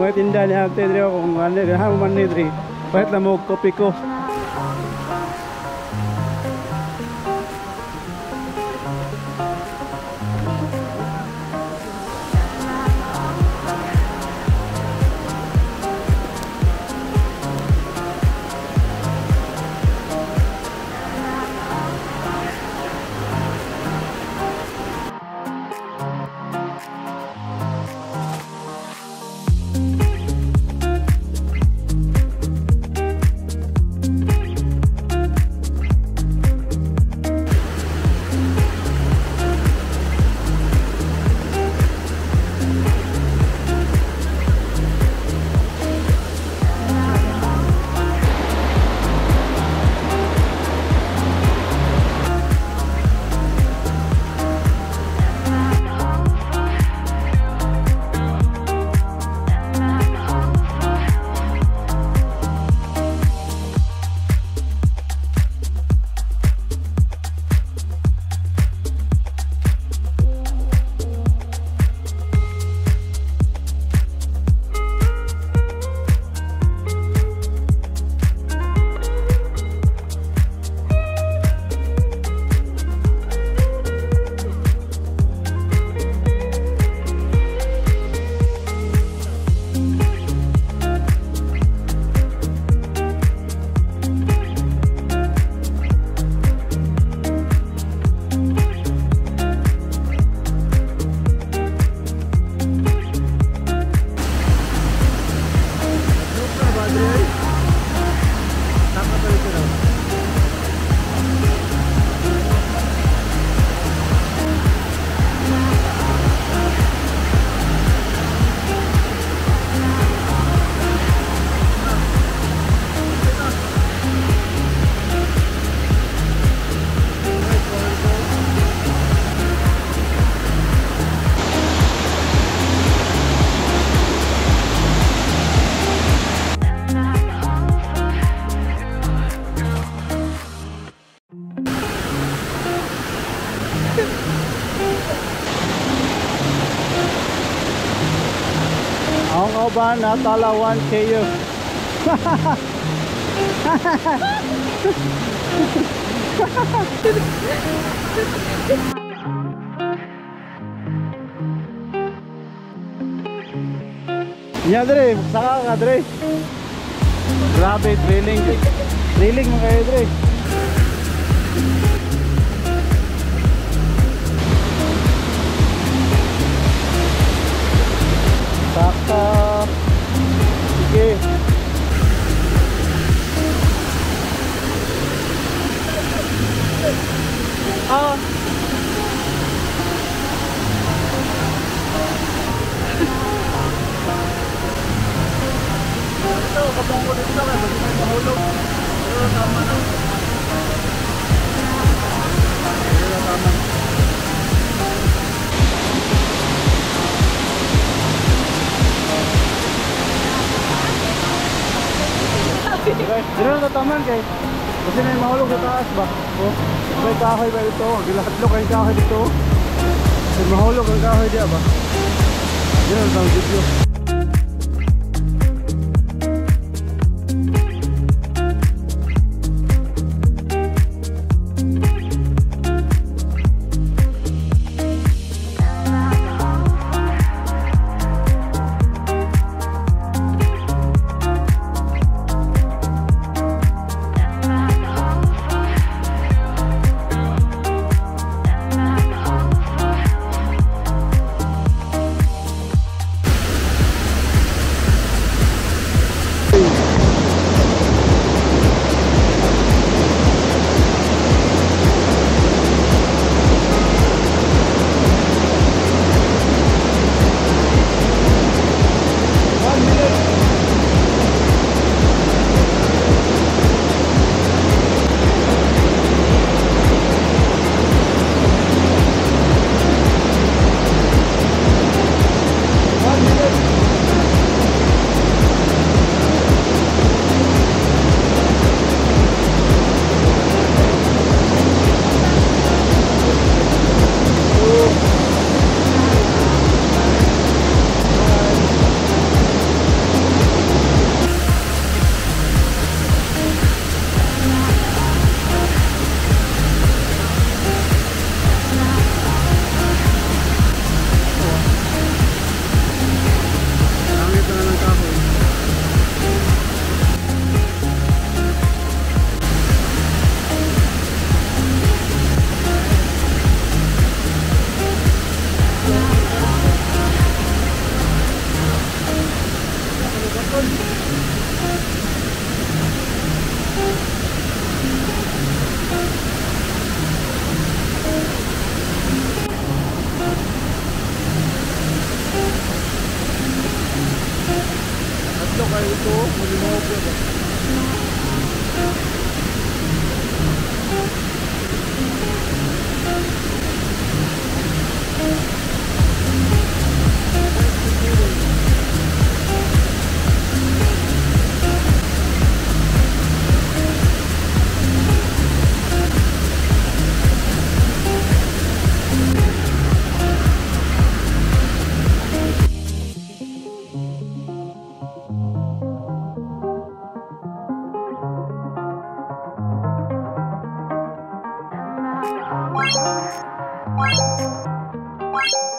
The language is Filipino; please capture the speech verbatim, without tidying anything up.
mga tinda ni ate diri kung ano diri ha man ni diri. Pahit na mo kopi ko. Ang kauban na Talawan kayo. Nya dre, saka ka dre. Grabe trailing. Trailing mo kayo dre. Saka. Sige. Ah. Ito, kapag ko dito lang, hindi may mahulog. Pero tama na. Pero tama. Pero nataman kay kasi may mahulog sa taas ba? O, may kahoy ba ito? Gilahatlo kayong kahoy dito. May mahulog ang kahoy diya ba? Yan ang video. Thank you.